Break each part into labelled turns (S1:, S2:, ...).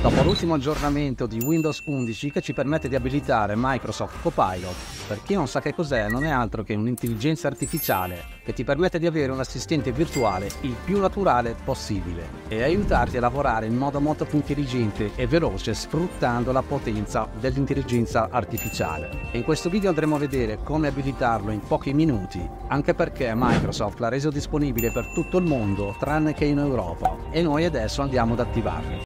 S1: Dopo l'ultimo aggiornamento di Windows 11 che ci permette di abilitare Microsoft Copilot, per chi non sa che cos'è, non è altro che un'intelligenza artificiale che ti permette di avere un assistente virtuale il più naturale possibile e aiutarti a lavorare in modo molto più intelligente e veloce sfruttando la potenza dell'intelligenza artificiale. E in questo video andremo a vedere come abilitarlo in pochi minuti, anche perché Microsoft l'ha reso disponibile per tutto il mondo tranne che in Europa e noi adesso andiamo ad attivarlo.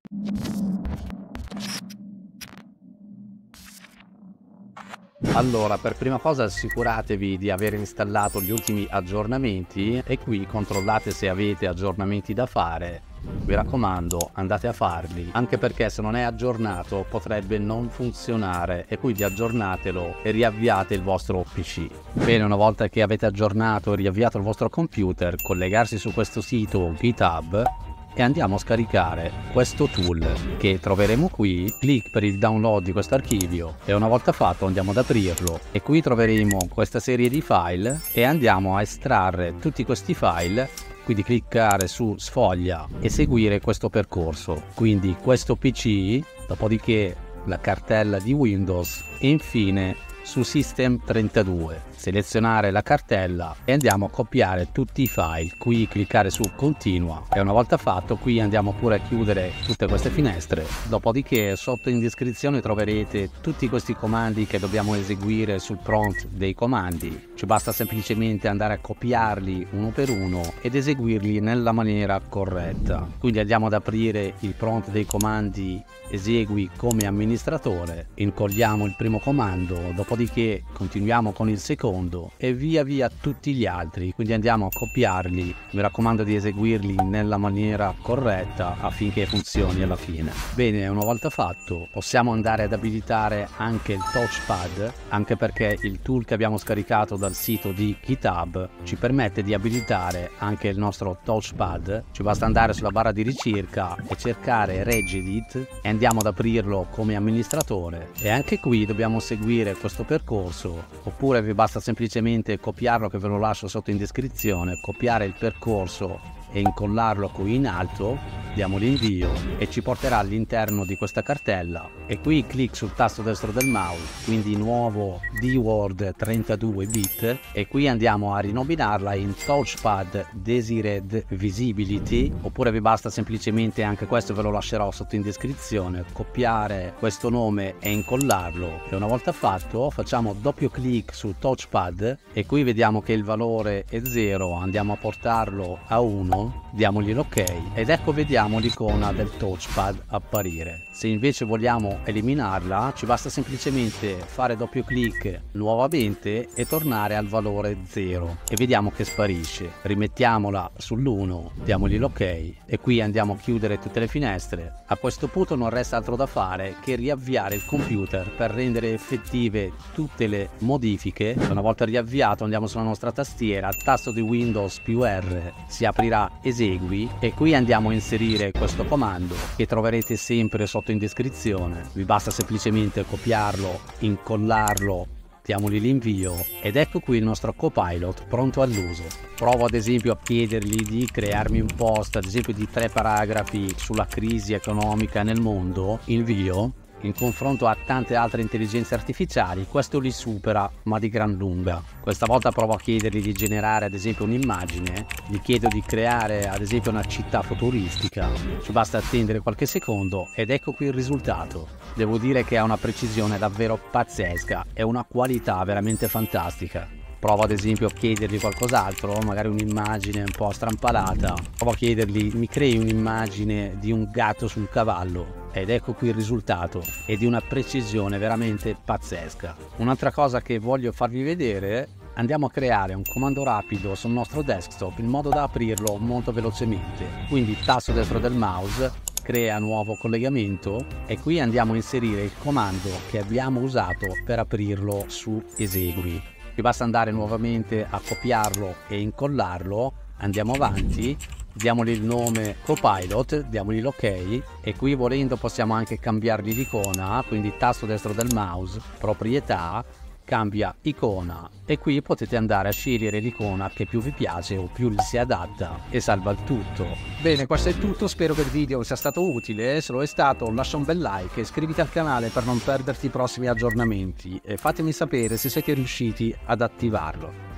S1: Allora, per prima cosa assicuratevi di aver installato gli ultimi aggiornamenti e qui controllate se avete aggiornamenti da fare. Vi raccomando, andate a farli, anche perché se non è aggiornato potrebbe non funzionare e quindi aggiornatelo e riavviate il vostro PC. Bene, una volta che avete aggiornato e riavviato il vostro computer, collegarsi su questo sito GitHub e andiamo a scaricare questo tool che troveremo qui. Clic per il download di questo archivio e una volta fatto andiamo ad aprirlo e qui troveremo questa serie di file e andiamo a estrarre tutti questi file, quindi cliccare su sfoglia e seguire questo percorso, quindi questo PC, dopodiché la cartella di Windows e infine su System32, selezionare la cartella e andiamo a copiare tutti i file, qui cliccare su continua e una volta fatto qui andiamo pure a chiudere tutte queste finestre, dopodiché sotto in descrizione troverete tutti questi comandi che dobbiamo eseguire sul prompt dei comandi, ci basta semplicemente andare a copiarli uno per uno ed eseguirli nella maniera corretta. Quindi andiamo ad aprire il prompt dei comandi esegui come amministratore, incolliamo il primo comando, dopodiché continuiamo con il secondo e via via tutti gli altri, quindi andiamo a copiarli, mi raccomando di eseguirli nella maniera corretta affinché funzioni alla fine. Bene, una volta fatto possiamo andare ad abilitare anche il touchpad, anche perché il tool che abbiamo scaricato dal sito di GitHub ci permette di abilitare anche il nostro touchpad, ci basta andare sulla barra di ricerca e cercare Regedit e andiamo ad aprirlo come amministratore e anche qui dobbiamo seguire questo percorso, oppure vi basta semplicemente copiarlo, che ve lo lascio sotto in descrizione, copiare il percorso e incollarlo qui in alto, diamo l'invio e ci porterà all'interno di questa cartella e qui clic sul tasto destro del mouse, quindi nuovo DWORD 32 bit e qui andiamo a rinominarla in Touchpad Desired Visibility, oppure vi basta semplicemente, anche questo ve lo lascerò sotto in descrizione, copiare questo nome e incollarlo e una volta fatto facciamo doppio clic sul touchpad e qui vediamo che il valore è 0, andiamo a portarlo a 1, diamogli l'ok ed ecco vediamo l'icona del touchpad apparire. Se invece vogliamo eliminarla ci basta semplicemente fare doppio clic nuovamente e tornare al valore 0 e vediamo che sparisce. Rimettiamola sull'1, diamogli l'ok e qui andiamo a chiudere tutte le finestre. A questo punto non resta altro da fare che riavviare il computer per rendere effettive tutte le modifiche. Una volta riavviato andiamo sulla nostra tastiera, tasto di Windows più R, si aprirà esegui e qui andiamo a inserire questo comando che troverete sempre sotto in descrizione. Vi basta semplicemente copiarlo, incollarlo, diamogli l'invio ed ecco qui il nostro Copilot pronto all'uso. Provo ad esempio a chiedergli di crearmi un post ad esempio di 3 paragrafi sulla crisi economica nel mondo, invio. In confronto a tante altre intelligenze artificiali questo li supera ma di gran lunga. Questa volta provo a chiedergli di generare ad esempio un'immagine, gli chiedo di creare ad esempio una città futuristica, ci basta attendere qualche secondo ed ecco qui il risultato. Devo dire che ha una precisione davvero pazzesca e una qualità veramente fantastica. Provo ad esempio a chiedergli qualcos'altro, magari un'immagine un po' strampalata. Provo a chiedergli mi crei un'immagine di un gatto sul cavallo ed ecco qui il risultato, è di una precisione veramente pazzesca. Un'altra cosa che voglio farvi vedere, andiamo a creare un comando rapido sul nostro desktop in modo da aprirlo molto velocemente. Quindi tasto destro del mouse, crea nuovo collegamento e qui andiamo a inserire il comando che abbiamo usato per aprirlo su esegui. Ci basta andare nuovamente a copiarlo e incollarlo, andiamo avanti, diamogli il nome Copilot, diamogli l'ok e qui volendo possiamo anche cambiargli l'icona, quindi tasto destro del mouse, proprietà, cambia icona e qui potete andare a scegliere l'icona che più vi piace o più vi si adatta e salva il tutto. Bene, questo è tutto, spero che il video sia stato utile. Se lo è stato, lascia un bel like e iscriviti al canale per non perderti i prossimi aggiornamenti e fatemi sapere se siete riusciti ad attivarlo.